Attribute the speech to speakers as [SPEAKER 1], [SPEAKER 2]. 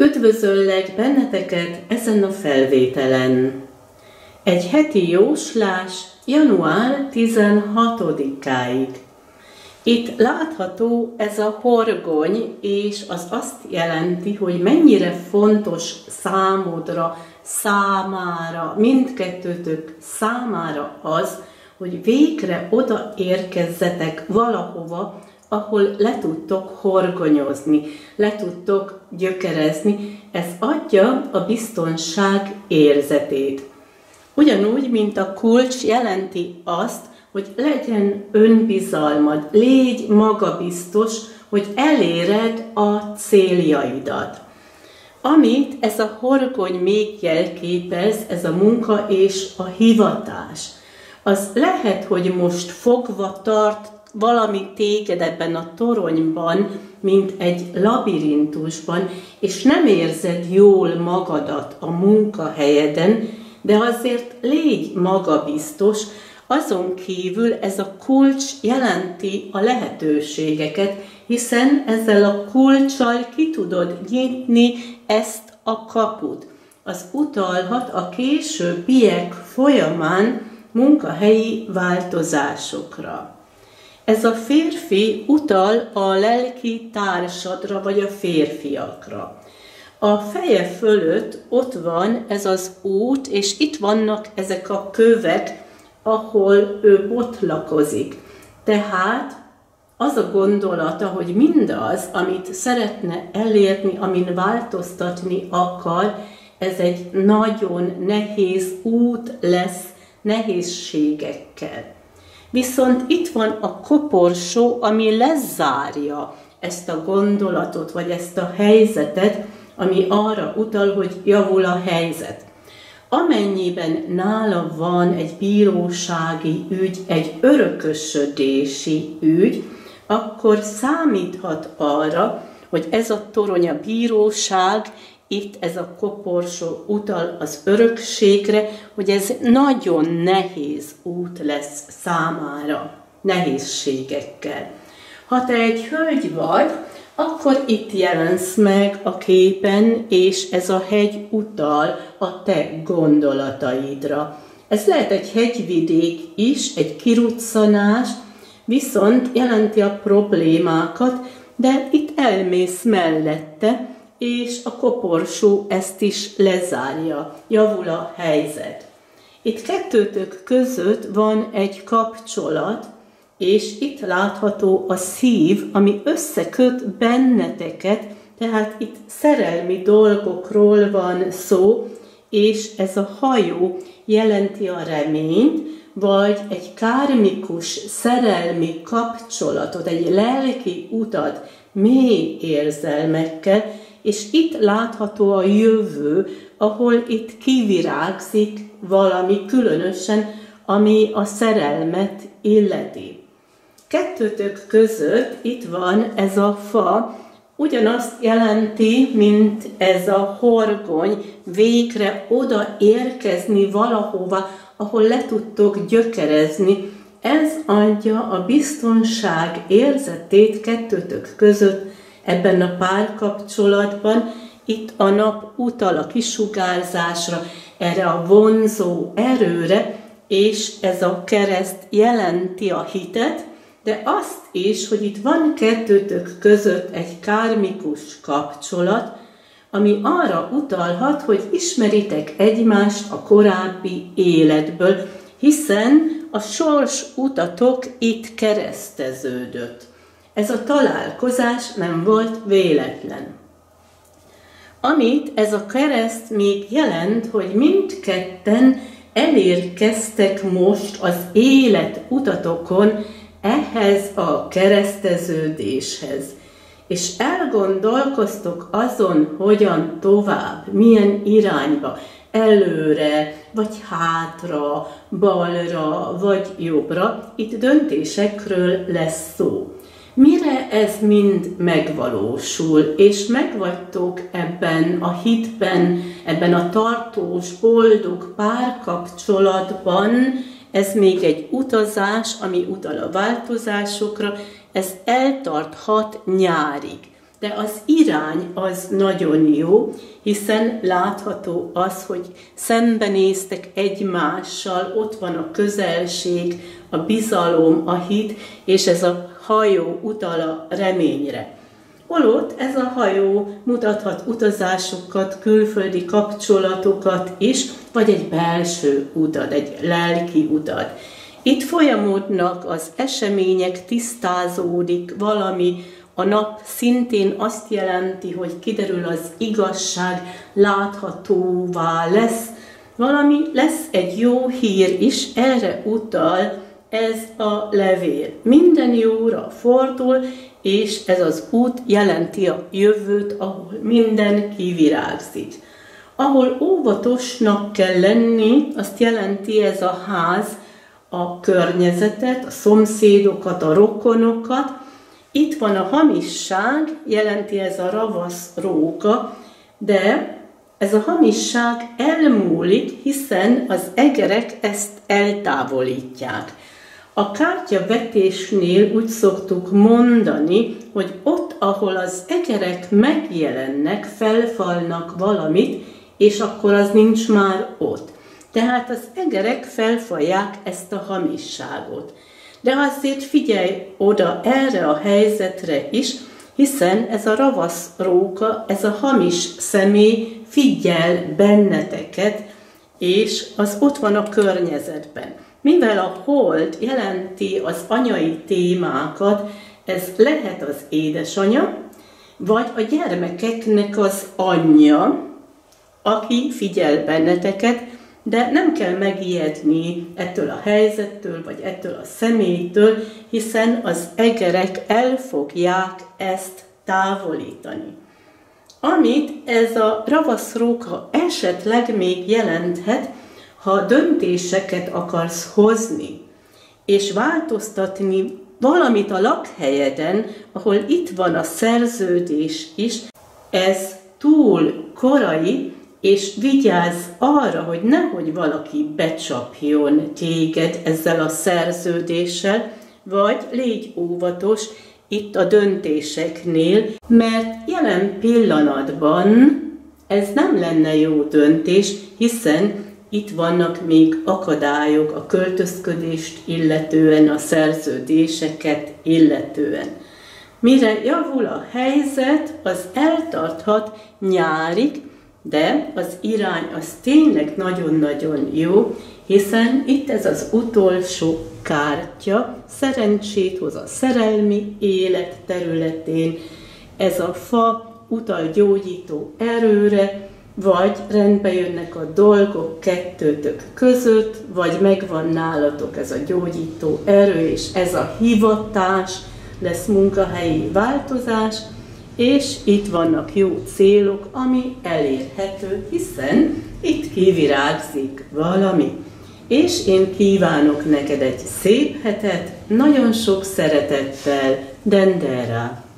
[SPEAKER 1] Üdvözöllek benneteket ezen a felvételen. Egy heti jóslás január 16-áig. Itt látható ez a horgony, és az azt jelenti, hogy mennyire fontos számára, mindkettőtök számára az, hogy végre odaérkezzetek valahova, ahol le tudtok horgonyozni, le tudtok gyökerezni. Ez adja a biztonság érzetét. Ugyanúgy, mint a kulcs jelenti azt, hogy legyen önbizalmad, légy magabiztos, hogy eléred a céljaidat. Amit ez a horgony még jelképez, ez a munka és a hivatás. Az lehet, hogy most fogva tart valami téged ebben a toronyban, mint egy labirintusban, és nem érzed jól magadat a munkahelyeden, de azért légy magabiztos. Azon kívül ez a kulcs jelenti a lehetőségeket, hiszen ezzel a kulccsal ki tudod nyitni ezt a kaput. Az utalhat a későbbiek folyamán munkahelyi változásokra. Ez a férfi utal a lelki társadra, vagy a férfiakra. A feje fölött ott van ez az út, és itt vannak ezek a kövek, ahol ő botlakozik. Tehát az a gondolata, hogy mindaz, amit szeretne elérni, amin változtatni akar, ez egy nagyon nehéz út lesz, nehézségekkel. Viszont itt van a koporsó, ami lezárja ezt a gondolatot, vagy ezt a helyzetet, ami arra utal, hogy javul a helyzet. Amennyiben nála van egy bírósági ügy, egy örökösödési ügy, akkor számíthat arra, hogy ez a torony a bíróság, itt ez a koporsó utal az örökségre, hogy ez nagyon nehéz út lesz számára, nehézségekkel. Ha te egy hölgy vagy, akkor itt jelensz meg a képen, és ez a hegy utal a te gondolataidra. Ez lehet egy hegyvidék is, egy kiruccanás, viszont jelenti a problémákat, de itt elmész mellette, és a koporsó ezt is lezárja, javul a helyzet. Itt kettőtök között van egy kapcsolat, és itt látható a szív, ami összeköt benneteket, tehát itt szerelmi dolgokról van szó, és ez a hajó jelenti a reményt, vagy egy kármikus szerelmi kapcsolatot, egy lelki utat mély érzelmekkel, és itt látható a jövő, ahol itt kivirágzik valami különösen, ami a szerelmet illeti. Kettőtök között itt van ez a fa, ugyanazt jelenti, mint ez a horgony, végre odaérkezni valahova, ahol le tudtok gyökerezni. Ez adja a biztonság érzetét kettőtök között ebben a párkapcsolatban. Itt a nap utal a kisugárzásra, erre a vonzó erőre, és ez a kereszt jelenti a hitet, de azt is, hogy itt van kettőtök között egy kármikus kapcsolat, ami arra utalhat, hogy ismeritek egymást a korábbi életből, hiszen a sors utatok itt kereszteződött. Ez a találkozás nem volt véletlen. Amit ez a kereszt még jelent, hogy mindketten elérkeztek most az élet utatokon ehhez a kereszteződéshez. És elgondolkoztok azon, hogyan tovább, milyen irányba, előre, vagy hátra, balra, vagy jobbra. Itt döntésekről lesz szó. Mire ez mind megvalósul, és megvagytok ebben a hitben, ebben a tartós, boldog párkapcsolatban, ez még egy utazás, ami utal a változásokra, ez eltarthat nyárig. de az irány az nagyon jó, hiszen látható az, hogy szembenéztek egymással, ott van a közelség, a bizalom, a hit, és ez a hajó utal a reményre. Holott ez a hajó mutathat utazásokat, külföldi kapcsolatokat is, vagy egy belső utat, egy lelki utat. Itt folyamodnak az események, tisztázódik valami, a nap szintén azt jelenti, hogy kiderül az igazság, láthatóvá lesz. Valami lesz egy jó hír is, erre utal ez a levél. Minden jóra fordul, és ez az út jelenti a jövőt, ahol minden kivirágzik. Ahol óvatosnak kell lenni, azt jelenti ez a ház, a környezetet, a szomszédokat, a rokonokat. Itt van a hamisság, jelenti ez a ravasz róka, de ez a hamisság elmúlik, hiszen az egerek ezt eltávolítják. A kártyavetésnél úgy szoktuk mondani, hogy ott, ahol az egerek megjelennek, felfalnak valamit, és akkor az nincs már ott. Tehát az egerek felfalják ezt a hamisságot. De azért figyelj oda erre a helyzetre is, hiszen ez a ravasz róka, ez a hamis személy figyel benneteket, és az ott van a környezetben. Mivel a hold jelenti az anyai témákat, ez lehet az édesanyja, vagy a gyermekeknek az anyja, aki figyel benneteket, de nem kell megijedni ettől a helyzettől, vagy ettől a személytől, hiszen az egerek el fogják ezt távolítani. Amit ez a ravaszróka esetleg még jelenthet, ha döntéseket akarsz hozni, és változtatni valamit a lakhelyeden, ahol itt van a szerződés is, ez túl korai, és vigyázz arra, hogy nehogy valaki becsapjon téged ezzel a szerződéssel, vagy légy óvatos itt a döntéseknél, mert jelen pillanatban ez nem lenne jó döntés, hiszen itt vannak még akadályok a költözködést illetően, a szerződéseket illetően. Mire javul a helyzet, az eltarthat nyárig, de az irány az tényleg nagyon-nagyon jó, hiszen itt ez az utolsó kártya, szerencsét hoz a szerelmi élet területén, ez a fa utal gyógyító erőre, vagy rendbe jönnek a dolgok kettőtök között, vagy megvan nálatok ez a gyógyító erő, és ez a hivatás, lesz munkahelyi változás, és itt vannak jó célok, ami elérhető, hiszen itt kivirágzik valami. És én kívánok neked egy szép hetet, nagyon sok szeretettel, Dendera.